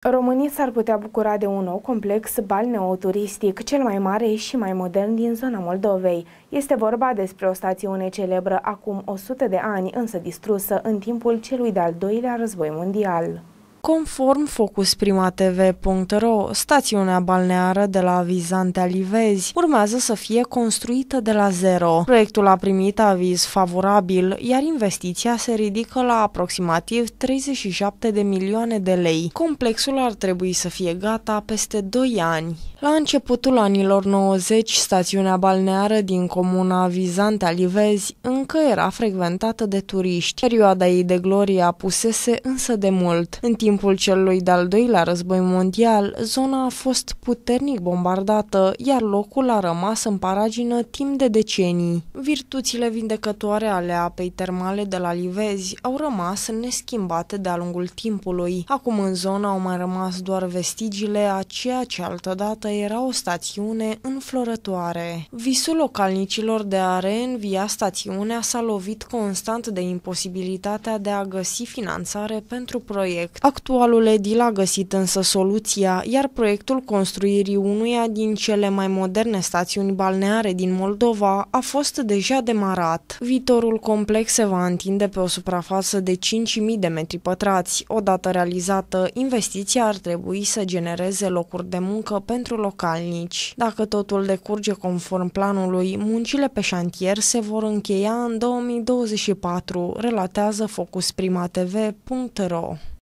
Românii s-ar putea bucura de un nou complex balneoturistic, cel mai mare și mai modern din zona Moldovei. Este vorba despre o stațiune celebră acum 100 de ani, însă distrusă în timpul celui de-al doilea război mondial. Conform FocusPrimaTV.ro, stațiunea balneară de la Vizantea Livezi urmează să fie construită de la zero. Proiectul a primit aviz favorabil, iar investiția se ridică la aproximativ 37 de milioane de lei. Complexul ar trebui să fie gata peste 2 ani. La începutul anilor 90, stațiunea balneară din comuna Vizantea Livezi încă era frecventată de turiști. Perioada ei de glorie apusese însă de mult. În timpul celui de-al doilea război mondial, zona a fost puternic bombardată, iar locul a rămas în paragină timp de decenii. Virtuțile vindecătoare ale apei termale de la Livezi au rămas neschimbate de-a lungul timpului. Acum în zonă au mai rămas doar vestigiile a ceea ce altădată era o stațiune înflorătoare. Visul localnicilor de a reînvia stațiunea s-a lovit constant de imposibilitatea de a găsi finanțare pentru proiect. Actualul edil a găsit însă soluția, iar proiectul construirii unuia din cele mai moderne stațiuni balneare din Moldova a fost deja demarat. Viitorul complex se va întinde pe o suprafață de 5.000 de metri pătrați. Odată realizată, investiția ar trebui să genereze locuri de muncă pentru localnici. Dacă totul decurge conform planului, muncile pe șantier se vor încheia în 2024, relatează FocusPrimaTV.ro.